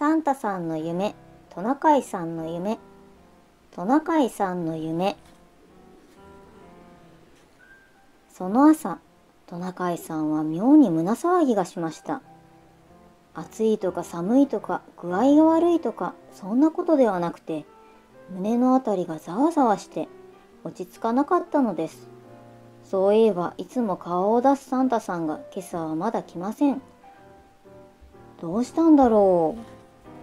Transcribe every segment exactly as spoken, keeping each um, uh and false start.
サンタさんの夢、トナカイさんの夢、トナカイさんの夢。その朝、トナカイさんは妙に胸騒ぎがしました。暑いとか寒いとか具合が悪いとかそんなことではなくて、胸のあたりがざわざわして落ち着かなかったのです。そういえばいつも顔を出すサンタさんが今朝はまだ来ません。どうしたんだろう。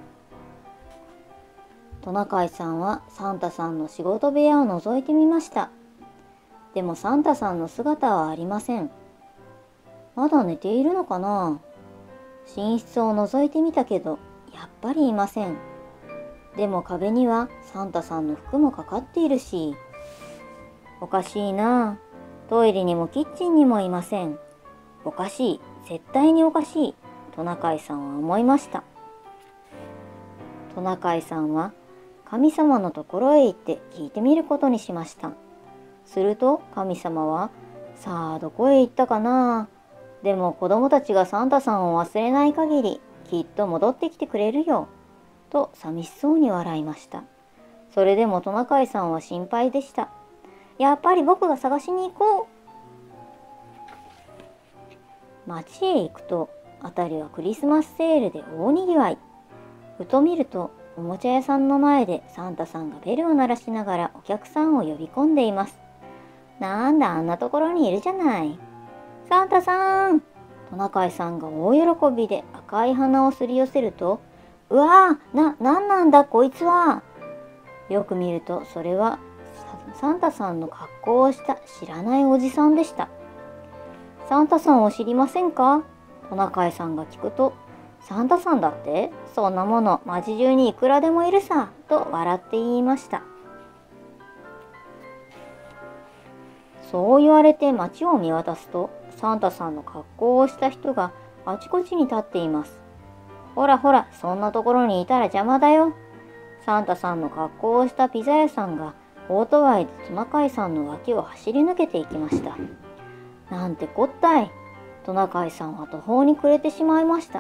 トナカイさんはサンタさんの仕事部屋を覗いてみました。でもサンタさんの姿はありません。まだ寝ているのかな。寝室を覗いてみたけど、やっぱりいません。でも壁にはサンタさんの服もかかっているし。おかしいな。トイレにもキッチンにもいません。おかしい。絶対におかしい。トナカイさんは思いました。トナカイさんは神様のところへ行って聞いてみることにしました。すると神様は、さあどこへ行ったかな。でも子供たちがサンタさんを忘れない限りきっと戻ってきてくれるよ。と寂しそうに笑いました。それでもトナカイさんは心配でした。やっぱり僕が探しに行こう。町へ行くと辺りはクリスマスセールで大にぎわい。ふと見るとおもちゃ屋さんの前でサンタさんがベルを鳴らしながらお客さんを呼び込んでいます。なんだあんなところにいるじゃない。サンタさん。トナカイさんが大喜びで赤い鼻をすり寄せると、うわー、な、なんなんだこいつは。よく見るとそれはサンタさんの格好をした知らないおじさんでした。サンタさんを知りませんか。トナカイさんが聞くと、サンタさんだって、そんなもの町中にいくらでもいるさ、と笑って言いました。そう言われて町を見渡すと、サンタさんの格好をした人があちこちに立っています。ほらほら、そんなところにいたら邪魔だよ。サンタさんの格好をしたピザ屋さんがオートバイでトナカイさんの脇を走り抜けていきました。なんてこったい。トナカイさんは途方に暮れてしまいました。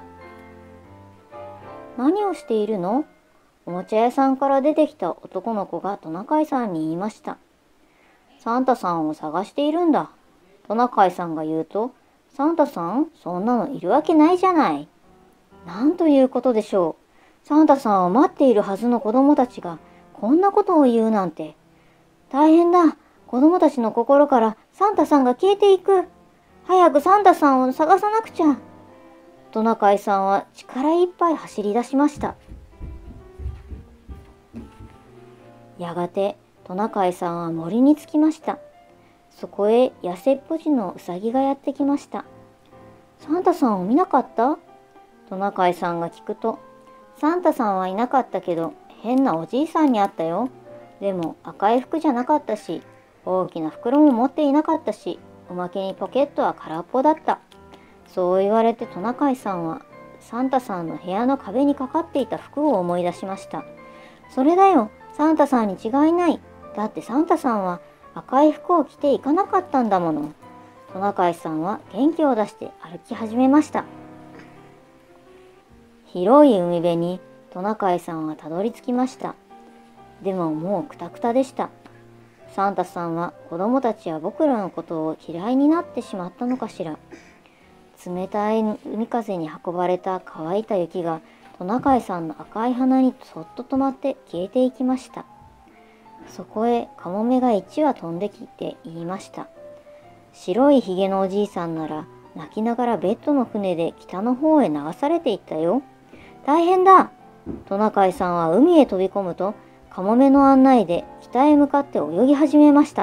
何をしているの？おもちゃ屋さんから出てきた男の子がトナカイさんに言いました。サンタさんを探しているんだ。トナカイさんが言うと、サンタさん、そんなのいるわけないじゃない。なんということでしょう。サンタさんを待っているはずの子供たちがこんなことを言うなんて。大変だ。子供たちの心からサンタさんが消えていく。早くサンタさんを探さなくちゃ。トナカイさんは力いっぱい走り出しました。やがてトナカイさんは森に着きました。そこへ痩せっぽちのウサギがやってきました。サンタさんを見なかった？トナカイさんが聞くと、サンタさんはいなかったけど変なおじいさんに会ったよ。でも赤い服じゃなかったし、大きな袋も持っていなかったし、おまけにポケットは空っぽだった。そう言われてトナカイさんはサンタさんの部屋の壁にかかっていた服を思い出しました。それだよ、サンタさんに違いない。だってサンタさんは赤い服を着ていかなかったんだもの。トナカイさんは元気を出して歩き始めました。広い海辺にトナカイさんはたどり着きました。でももうくたくたでした。サンタさんは子供たちや僕らのことを嫌いになってしまったのかしら。冷たい海風に運ばれた乾いた雪がトナカイさんの赤い鼻にそっと止まって消えていきました。そこへカモメが一羽飛んできて言いました。白いひげのおじいさんなら泣きながらベッドの船で北の方へ流されていったよ。大変だ。トナカイさんは海へ飛び込むと、カモメの案内で北へ向かって泳ぎ始めました。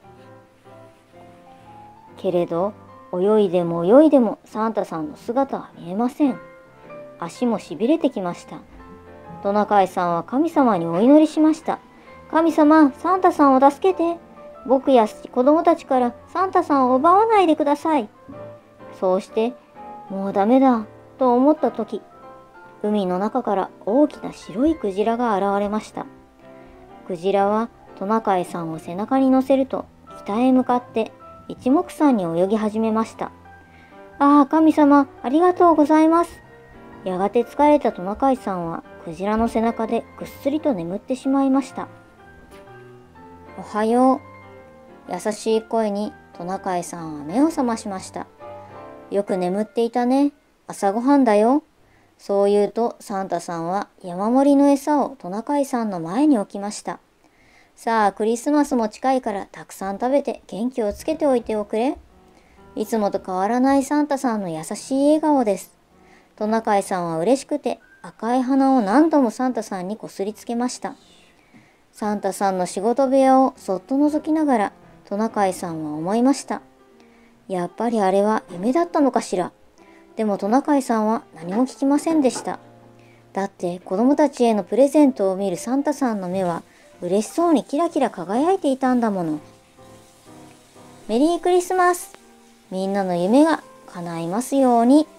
けれど泳いでも泳いでもサンタさんの姿は見えません。足もしびれてきました。トナカイさんは神様にお祈りしました。神様、サンタさんを助けて。僕や子供たちからサンタさんを奪わないでください。そうして、もうダメだと思った時、海の中から大きな白いクジラが現れました。クジラはトナカイさんを背中に乗せると北へ向かって一目散に泳ぎ始めました。ああ、神様、ありがとうございます。 やがて疲れたトナカイさんはクジラの背中でぐっすりと眠ってしまいました。おはよう。優しい声にトナカイさんは目を覚ましました。よく眠っていたね。朝ごはんだよ。そう言うとサンタさんは山盛りの餌をトナカイさんの前に置きました。さあ、クリスマスも近いからたくさん食べて元気をつけておいておくれ。いつもと変わらないサンタさんの優しい笑顔です。トナカイさんは嬉しくて赤い鼻を何度もサンタさんにこすりつけました。サンタさんの仕事部屋をそっと覗きながらトナカイさんは思いました。やっぱりあれは夢だったのかしら。でもトナカイさんは何も聞きませんでした。だって子供たちへのプレゼントを見るサンタさんの目は嬉しそうにキラキラ輝いていたんだもの。メリークリスマス。みんなの夢が叶いますように。